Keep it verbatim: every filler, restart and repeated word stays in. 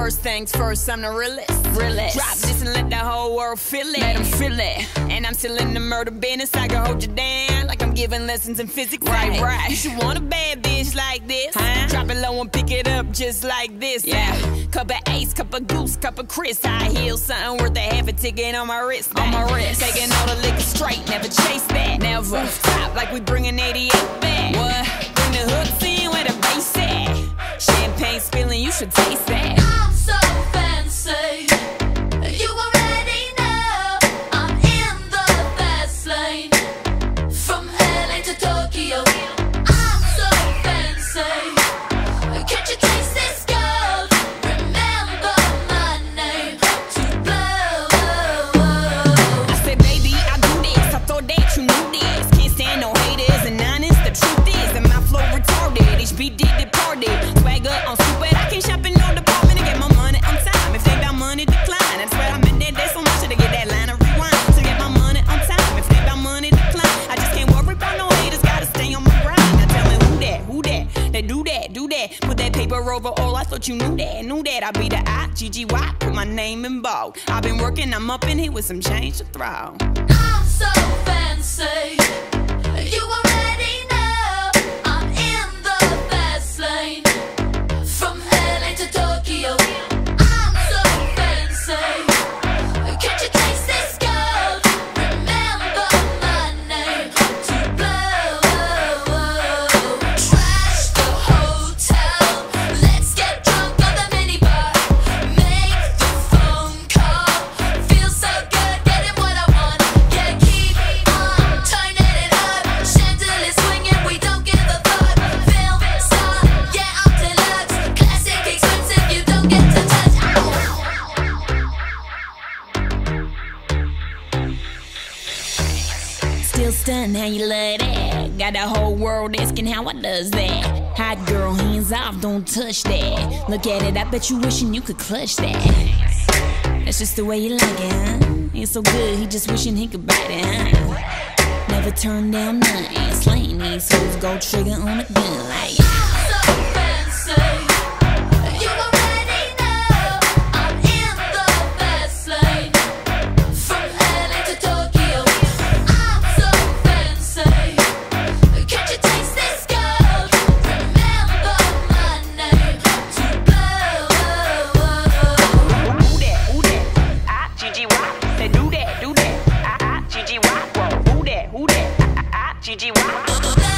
First things first, I'm the realest. realest. Drop this and let the whole world feel it. Let them feel it. And I'm still in the murder business. I can hold you down like I'm giving lessons in physics. Right, right. You should want a bad bitch like this. Huh? Drop it low and pick it up just like this. Yeah. Cup of Ace, cup of Goose, cup of Chris. High heels, something worth a half a ticket on my wrist. On my wrist. Taking all the liquor straight, never chase that. Never stop like we bringing eighty-eight back. What? Bring the hooks in where the bass at. Champagne spilling, you should taste that. I'm so fancy. You already know I'm in the fast lane. From L A to Tokyo, I'm so fancy. Can't you taste this gold? Remember my name to blow. I said, baby, I do this. I thought that you knew this. Can't stand no haters and honest. The truth is that my flow retarded. H B did departed. Swagger on stupid. I can't shop in no department to get my money on time. If they got money, decline. That's where I'm in there. There's so much to get that line of rewind. To get my money on time. If they got money, decline. I just can't worry about no haters. Gotta stay on my grind. Now tell me who that, who that? They do that, do that. Put that paper over all. I thought you knew that, knew that. I be the I, G G Y. Put my name in bold. I've been working, I'm up in here with some change to throw. I'm so fancy. You already know I'm in the fast lane. From L A to Tokyo, I'm so fancy. Can't you taste this gold? Remember my name to blow. Trash the hotel. Let's get drunk on the minibar. Make the phone call. Feel so good getting what I want. Yeah, keep on turning it up. Chandelier swinging, we don't give a fuck. Film star, yeah, I'm deluxe. Classic, expensive, you don't get to touch. Still stunned how you love that. Got the whole world asking how I does that. Hot girl, hands off, don't touch that. Look at it, I bet you wishing you could clutch that. That's just the way you like it, huh? It's so good, he just wishing he could bite it, huh? Never turn down nothing. Slaying these hoes, go trigger on a gun like I'm so fancy. You already know I'm in the fast lane. From L A to Tokyo, I'm so fancy. Can't you taste this gold? Remember my name to blow. who that, who that? I, G G Y. Say do that, do that. I, I, G G Y. Whoa, who that, who that? I, I, G G Y.